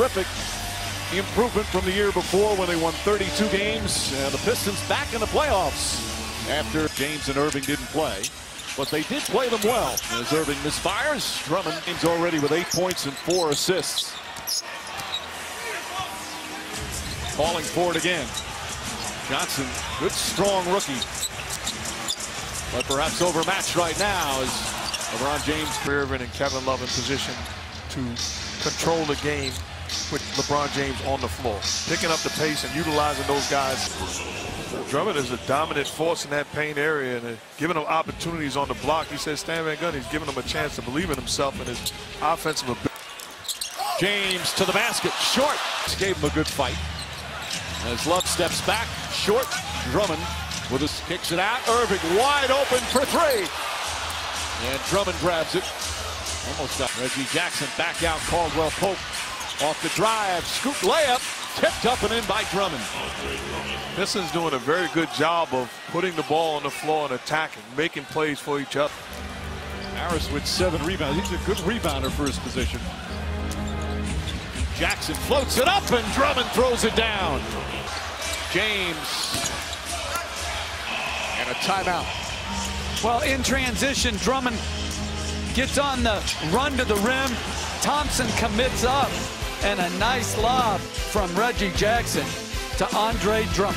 terrific improvement from the year before when they won 32 games. And the Pistons back in the playoffs after James and Irving didn't play. But they did play them well. As Irving misfires, Drummond is already with 8 points and 4 assists. Falling for it again. Johnson, good strong rookie. But perhaps overmatched right now as LeBron James. Irving and Kevin Love in position to control the game with LeBron James on the floor. Picking up the pace and utilizing those guys. Drummond is a dominant force in that paint area and giving him opportunities on the block. He said Stan Van Gundy, he's giving him a chance to believe in himself and his offensive ability. James to the basket, short. Gave him a good fight. As Love steps back, short. Drummond with his kicks it out. Irving wide open for three. And Drummond grabs it. Almost got Reggie Jackson back out. Caldwell Pope off the drive. Scoop layup. Tipped up and in by Drummond. Pistons doing a very good job of putting the ball on the floor and attacking, making plays for each other. Harris with 7 rebounds. He's a good rebounder for his position. Jackson floats it up and Drummond throws it down. James. And a timeout. Well, in transition, Drummond gets on the run to the rim. Thompson commits up. And a nice lob from Reggie Jackson to Andre Drummond.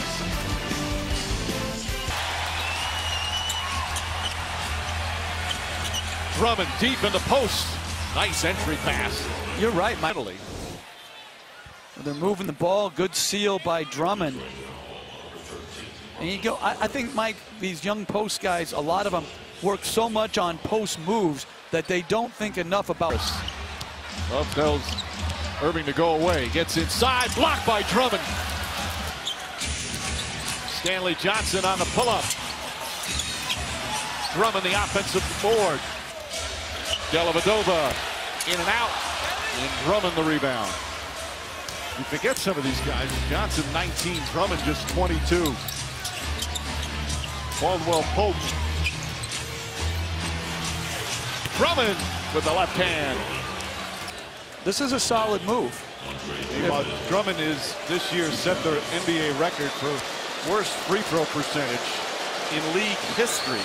Drummond deep in the post. Nice entry pass. You're right, Mike. They're moving the ball. Good seal by Drummond. And you go, I think, Mike, these young post guys, a lot of them work so much on post moves that they don't think enough about. Love tells Irving to go away. Gets inside. Blocked by Drummond. Stanley Johnson on the pull-up. Drummond the offensive board. Dellavedova in and out. And Drummond the rebound. You forget some of these guys. Johnson 19, Drummond just 22. Caldwell Pope. Drummond with the left hand. This is a solid move. Drummond is this year set the NBA record for worst free throw percentage in league history.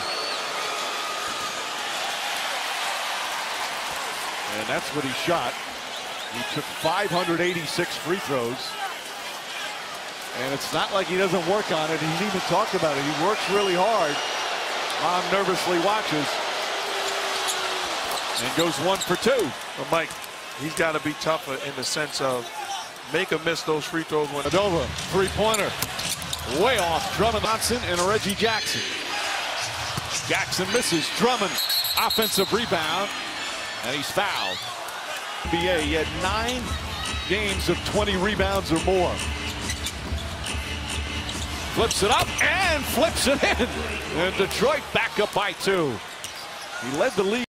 And that's what he shot. He took 586 free throws. And it's not like he doesn't work on it. He's even talked about it. He works really hard. Mom nervously watches. And goes 1 for 2. Well, Mike, he's got to be tougher in the sense of make him miss those free throws. When Adova, three-pointer. Way off. Drummond, Johnson, and Reggie Jackson. Jackson misses. Drummond, offensive rebound. And he's fouled. NBA, he had 9 games of 20 rebounds or more. Flips it up and flips it in. And Detroit back up by 2. He led the lead.